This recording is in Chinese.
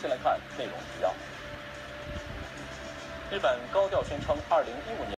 先来看内容提要。日本高调宣称，2015年。